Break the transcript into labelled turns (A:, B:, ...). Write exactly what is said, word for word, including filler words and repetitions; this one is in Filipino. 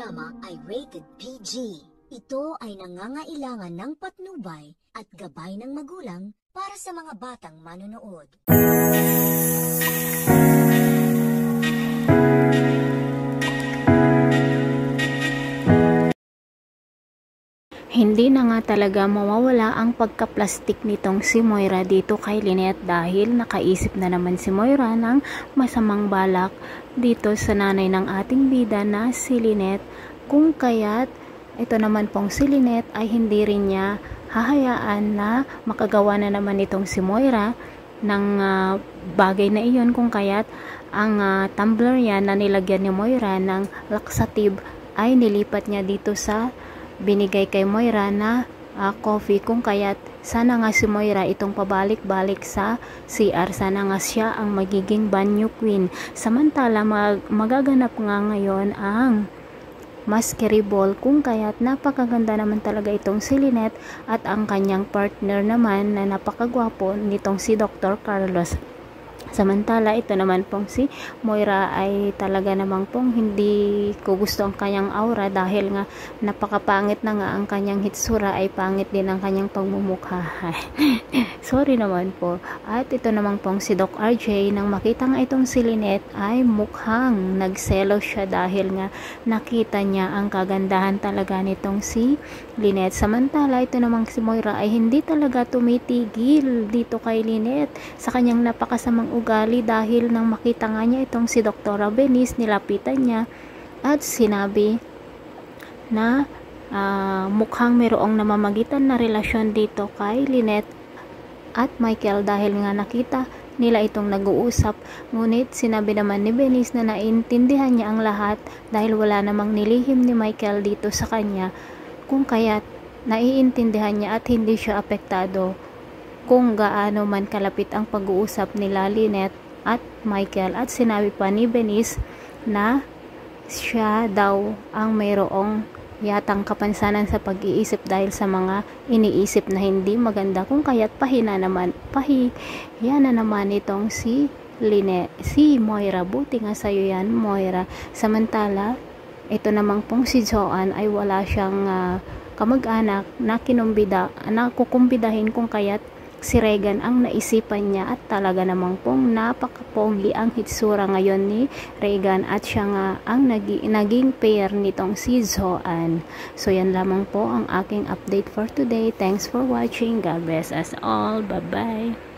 A: programa ay rated P G. Ito ay nangangailangan ng patnubay at gabay ng magulang para sa mga batang manonood.
B: Hindi na nga talaga mawawala ang pagka-plastic nitong si Moira dito kay Lynette dahil nakaisip na naman si Moira ng masamang balak dito sa nanay ng ating bida na si Lynette, kung kaya't ito naman pong si Lynette ay hindi rin niya hahayaan na makagawa na naman itong si Moira ng uh, bagay na iyon, kung kaya't ang uh, tumbler yan na nilagyan ni Moira ng laxative ay nilipat niya dito sa binigay kay Moira na uh, coffee, kung kaya't sana nga si Moira itong pabalik-balik sa C R, sana nga siya ang magiging banyo queen. Samantala mag magaganap nga ngayon ang Masquerade Ball, kung kaya't napakaganda naman talaga itong si Lynette at ang kanyang partner naman na napakagwapo nitong si Doctor Carlos. Samantala ito naman pong si Moira ay talaga namang pong hindi ko gusto ang kanyang aura dahil nga napakapangit na nga ang kanyang hitsura, ay pangit din ang kanyang pagmumukha. Sorry naman po. At ito naman pong si Doc R J, nang makita nga itong si Lynette ay mukhang nagselo siya dahil nga nakita niya ang kagandahan talaga nitong si Lynette. Samantala ito namang si Moira ay hindi talaga tumitigil dito kay Lynette sa kanyang napakasamang ugali dahil nang makita nga niya itong si Doktora Benice, nilapitan niya at sinabi na uh, mukhang mayroong namamagitan na relasyon dito kay Lynette at Michael dahil nga nakita nila itong nag-uusap. Ngunit sinabi naman ni Benice na naiintindihan niya ang lahat dahil wala namang nilihim ni Michael dito sa kanya, kung kaya't naiintindihan niya at hindi siya apektado kung gaano man kalapit ang pag-uusap nila Lynette at Michael. At sinabi pa ni Benice na siya daw ang mayroong yatang kapansanan sa pag-iisip dahil sa mga iniisip na hindi maganda, kung kaya't pahina naman pahiya na naman itong si Lynette, si Moira. Buti nga sa'yo yan, Moira. Samantala ito namang pong si Joanne ay wala siyang uh, kamag-anak na kinumbida, na kukumbidahin, kung kaya't si Regan ang naisipan niya at talaga namang pong napakapongli ang hitsura ngayon ni Regan at siya nga ang nagi, naging pair nitong si Joanne. So yan lamang po ang aking update for today. Thanks for watching. God bless us all. Bye bye.